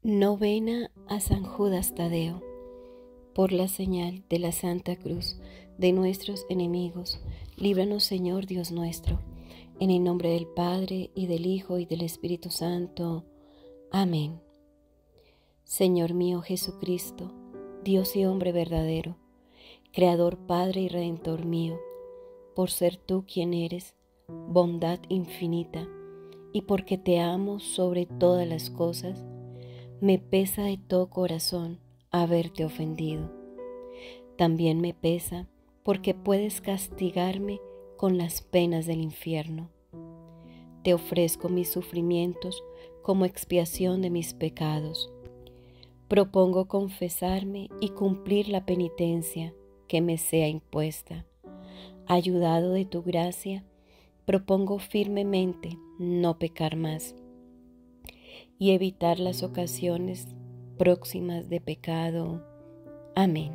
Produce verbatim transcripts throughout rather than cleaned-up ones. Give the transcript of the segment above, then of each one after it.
Novena a San Judas Tadeo. Por la señal de la Santa Cruz de nuestros enemigos, líbranos, Señor Dios nuestro, en el nombre del Padre, y del Hijo, y del Espíritu Santo. Amén. Señor mío Jesucristo, Dios y hombre verdadero, Creador, Padre y Redentor mío, por ser tú quien eres, bondad infinita, y porque te amo sobre todas las cosas, me pesa de todo corazón haberte ofendido. También me pesa porque puedes castigarme con las penas del infierno. Te ofrezco mis sufrimientos como expiación de mis pecados. Propongo confesarme y cumplir la penitencia que me sea impuesta. Ayudado de tu gracia, propongo firmemente no pecar más y evitar las ocasiones próximas de pecado. Amén.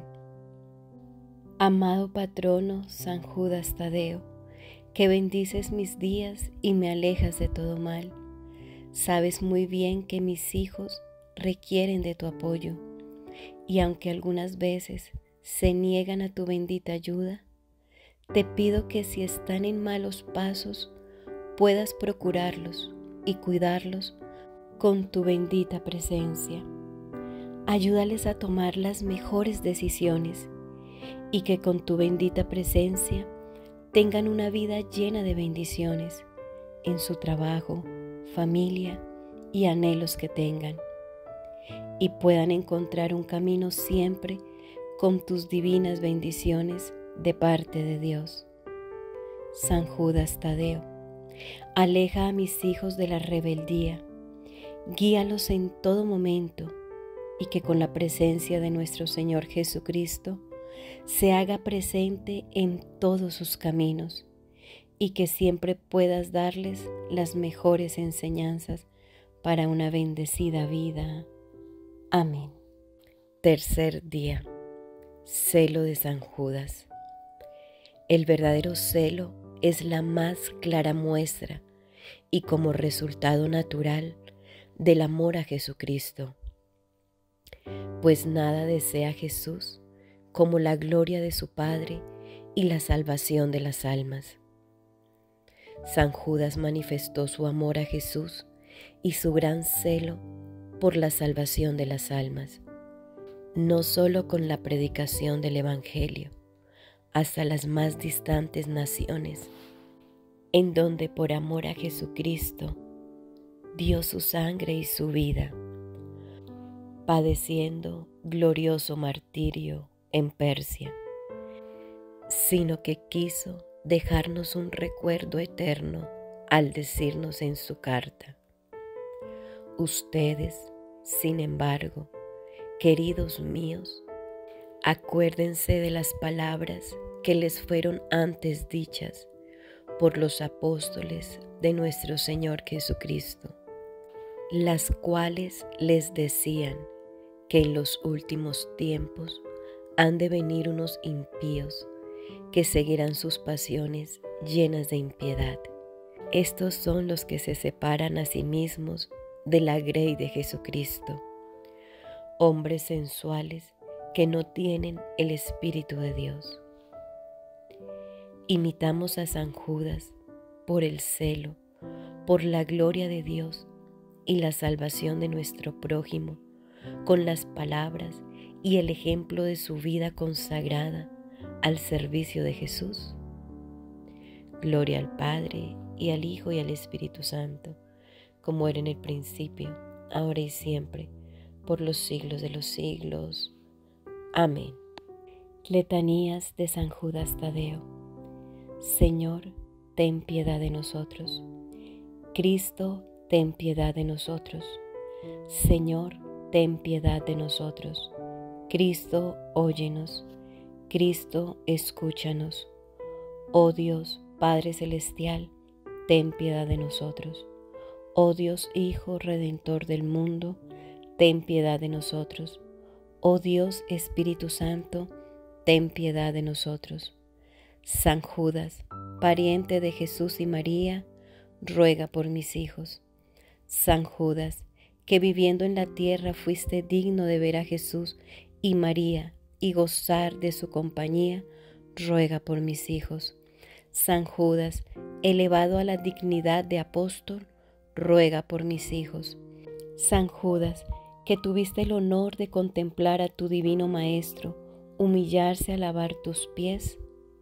Amado patrono San Judas Tadeo, que bendices mis días y me alejas de todo mal, sabes muy bien que mis hijos requieren de tu apoyo, y aunque algunas veces se niegan a tu bendita ayuda, te pido que si están en malos pasos, puedas procurarlos y cuidarlos con tu bendita presencia. Ayúdales a tomar las mejores decisiones y que con tu bendita presencia tengan una vida llena de bendiciones en su trabajo, familia y anhelos que tengan, y puedan encontrar un camino siempre con tus divinas bendiciones de parte de Dios. San Judas Tadeo, aleja a mis hijos de la rebeldía, guíalos en todo momento, y que con la presencia de nuestro Señor Jesucristo se haga presente en todos sus caminos, y que siempre puedas darles las mejores enseñanzas para una bendecida vida. Amén. Tercer día. Celo de San Judas. El verdadero celo es la más clara muestra y como resultado natural del amor a Jesucristo, pues nada desea Jesús como la gloria de su Padre y la salvación de las almas. San Judas manifestó su amor a Jesús y su gran celo por la salvación de las almas, no solo con la predicación del Evangelio hasta las más distantes naciones, en donde por amor a Jesucristo dio su sangre y su vida, padeciendo glorioso martirio en Persia, sino que quiso dejarnos un recuerdo eterno al decirnos en su carta: ustedes, sin embargo, queridos míos, acuérdense de las palabras que les fueron antes dichas por los apóstoles de nuestro Señor Jesucristo, las cuales les decían que en los últimos tiempos han de venir unos impíos que seguirán sus pasiones llenas de impiedad. Estos son los que se separan a sí mismos de la grey de Jesucristo, hombres sensuales que no tienen el Espíritu de Dios. Imitamos a San Judas por el celo, por la gloria de Dios y la salvación de nuestro prójimo, con las palabras y el ejemplo de su vida consagrada al servicio de Jesús. Gloria al Padre, y al Hijo, y al Espíritu Santo, como era en el principio, ahora y siempre, por los siglos de los siglos. Amén. Letanías de San Judas Tadeo. Señor, ten piedad de nosotros. Cristo, ten piedad de nosotros. Señor, ten piedad de nosotros. Cristo, óyenos. Cristo, escúchanos. Oh Dios, Padre Celestial, ten piedad de nosotros. Oh Dios Hijo Redentor del mundo, ten piedad de nosotros. Oh Dios Espíritu Santo, ten piedad de nosotros. San Judas, pariente de Jesús y María, ruega por mis hijos. San Judas, que viviendo en la tierra fuiste digno de ver a Jesús y María y gozar de su compañía, ruega por mis hijos. San Judas, elevado a la dignidad de apóstol, ruega por mis hijos. San Judas, que tuviste el honor de contemplar a tu divino Maestro humillarse a lavar tus pies,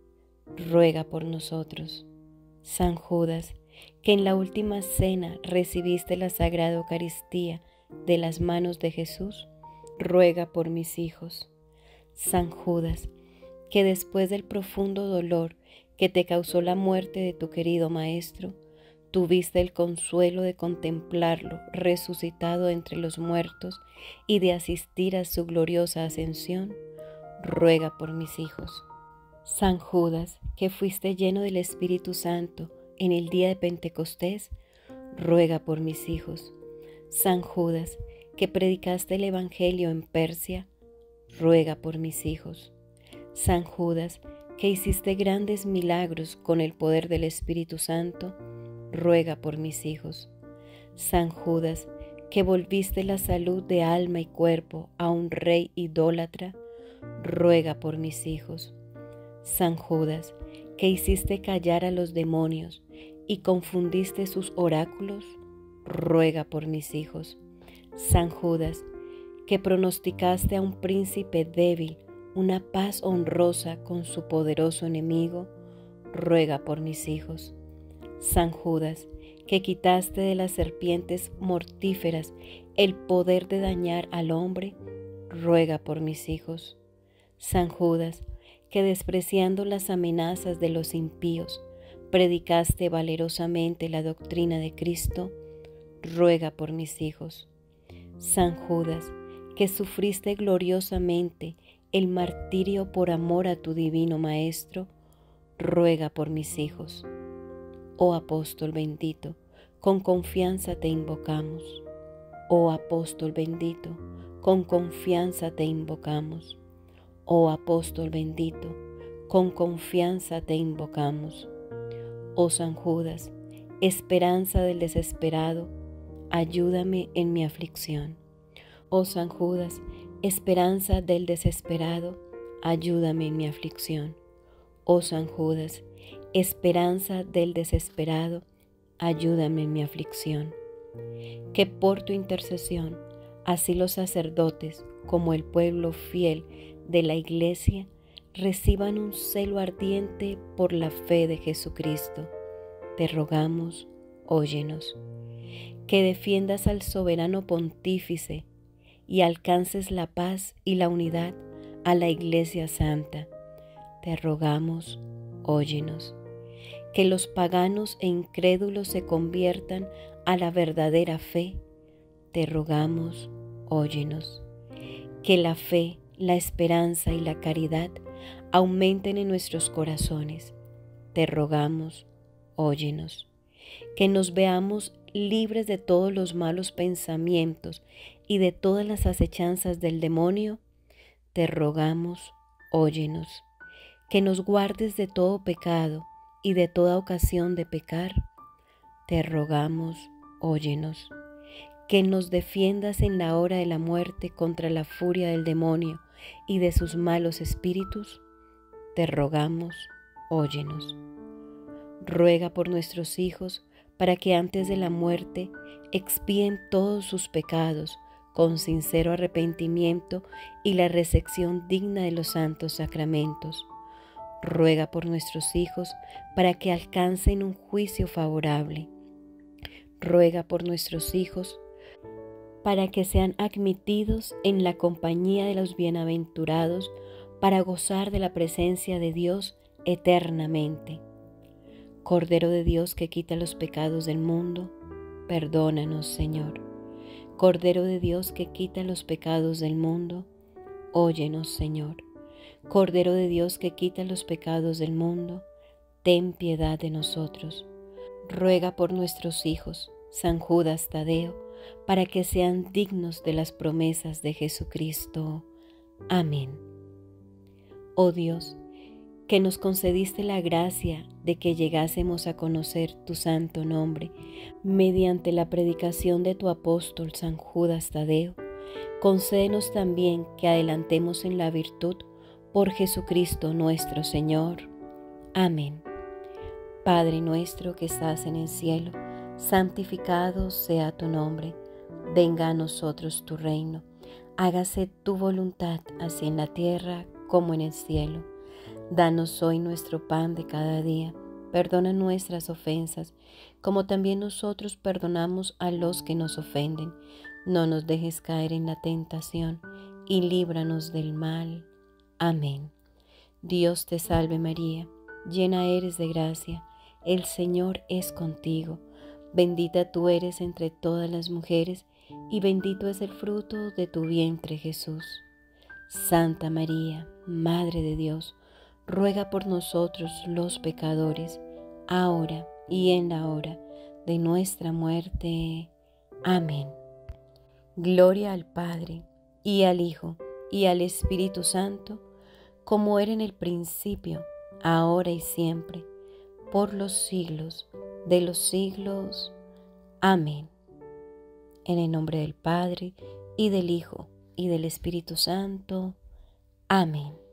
ruega por nosotros. San Judas, que en la última cena recibiste la Sagrada Eucaristía de las manos de Jesús, ruega por mis hijos. San Judas, que después del profundo dolor que te causó la muerte de tu querido Maestro, tuviste el consuelo de contemplarlo resucitado entre los muertos y de asistir a su gloriosa ascensión, ruega por mis hijos. San Judas, que fuiste lleno del Espíritu Santo en el día de Pentecostés, ruega por mis hijos. San Judas, que predicaste el Evangelio en Persia, ruega por mis hijos. San Judas, que hiciste grandes milagros con el poder del Espíritu Santo, ruega por mis hijos. San Judas, que volviste la salud de alma y cuerpo a un rey idólatra, ruega por mis hijos. San Judas, que hiciste callar a los demonios y confundiste sus oráculos, ruega por mis hijos. San Judas, que pronosticaste a un príncipe débil una paz honrosa con su poderoso enemigo, ruega por mis hijos. San Judas, que quitaste de las serpientes mortíferas el poder de dañar al hombre, ruega por mis hijos. San Judas, que despreciando las amenazas de los impíos, predicaste valerosamente la doctrina de Cristo, ruega por mis hijos. San Judas, que sufriste gloriosamente el martirio por amor a tu divino Maestro, ruega por mis hijos. Oh apóstol bendito, con confianza te invocamos. Oh apóstol bendito, con confianza te invocamos. Oh apóstol bendito, con confianza te invocamos. Oh San Judas, esperanza del desesperado, ayúdame en mi aflicción. Oh San Judas, esperanza del desesperado, ayúdame en mi aflicción. Oh San Judas, esperanza del desesperado, ayúdame en mi aflicción. Que por tu intercesión, así los sacerdotes como el pueblo fiel de la Iglesia reciban un celo ardiente por la fe de Jesucristo. Te rogamos, óyenos. Que defiendas al soberano pontífice y alcances la paz y la unidad a la Iglesia Santa. Te rogamos, óyenos. Que los paganos e incrédulos se conviertan a la verdadera fe. Te rogamos, óyenos. Que la fe, la esperanza y la caridad aumenten en nuestros corazones. Te rogamos, óyenos. Que nos veamos libres de todos los malos pensamientos y de todas las acechanzas del demonio. Te rogamos, óyenos. Que nos guardes de todo pecado y de toda ocasión de pecar. Te rogamos, óyenos. Que nos defiendas en la hora de la muerte contra la furia del demonio y de sus malos espíritus. Te rogamos, óyenos. Ruega por nuestros hijos para que antes de la muerte expíen todos sus pecados con sincero arrepentimiento y la recepción digna de los santos sacramentos. Ruega por nuestros hijos para que alcancen un juicio favorable. Ruega por nuestros hijos para que sean admitidos en la compañía de los bienaventurados para gozar de la presencia de Dios eternamente. Cordero de Dios que quita los pecados del mundo, perdónanos, Señor. Cordero de Dios que quita los pecados del mundo, óyenos, Señor. Cordero de Dios que quita los pecados del mundo, ten piedad de nosotros. Ruega por nuestros hijos, San Judas Tadeo, para que sean dignos de las promesas de Jesucristo. Amén. Oh Dios, que nos concediste la gracia de que llegásemos a conocer tu santo nombre mediante la predicación de tu apóstol San Judas Tadeo, concédenos también que adelantemos en la virtud por Jesucristo nuestro Señor. Amén. Padre nuestro que estás en el cielo, santificado sea tu nombre. Venga a nosotros tu reino. Hágase tu voluntad, así en la tierra como en el cielo. Danos hoy nuestro pan de cada día. Perdona nuestras ofensas, como también nosotros perdonamos a los que nos ofenden. No nos dejes caer en la tentación, y líbranos del mal. Amén. Dios te salve María, llena eres de gracia, el Señor es contigo. Bendita tú eres entre todas las mujeres, y bendito es el fruto de tu vientre Jesús. Santa María, Madre de Dios, ruega por nosotros los pecadores, ahora y en la hora de nuestra muerte. Amén. Gloria al Padre, y al Hijo, y al Espíritu Santo, como era en el principio, ahora y siempre, por los siglos de los siglos. Amén. En el nombre del Padre, y del Hijo, y del Espíritu Santo. Amén.